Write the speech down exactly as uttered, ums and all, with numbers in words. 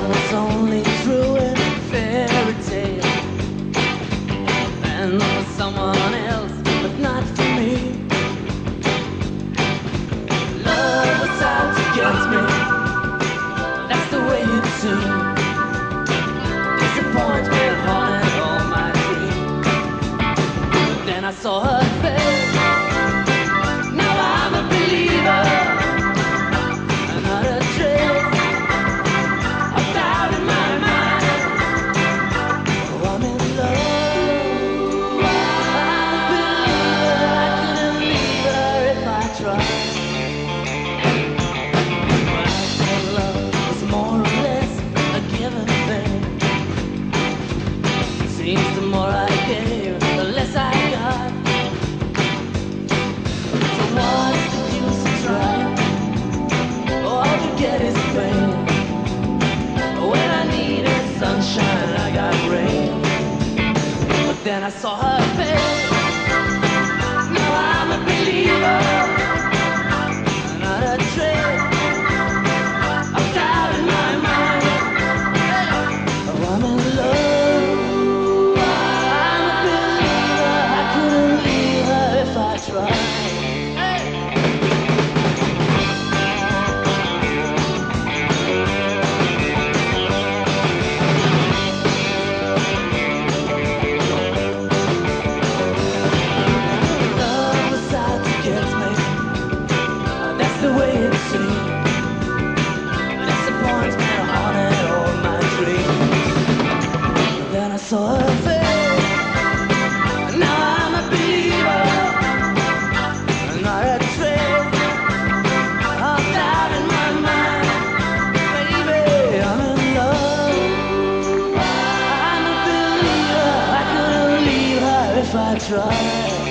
love was only true in fairy tale, and for someone else, but not for me. Love was out to get me, that's the way it seemed. Disappointment haunted all my dreams. But then I saw her face. Now I'm a believer. Another trace of doubt in my mind. Oh, I'm in love. I'm a believer. I couldn't leave her if I tried. But I thought love was more or less a given thing. Seems the more I gave, the less I got. So what's the use of trying? All you get is pain. When I needed sunshine, I got rain. But then I saw her face. Now I'm a believer. Not a trace of doubt in my mind. Oh, I'm in love. I saw her face. Now I'm a believer. Not a trace of doubt in my mind. Baby, I'm in love. I'm a believer. I couldn't leave her if I tried.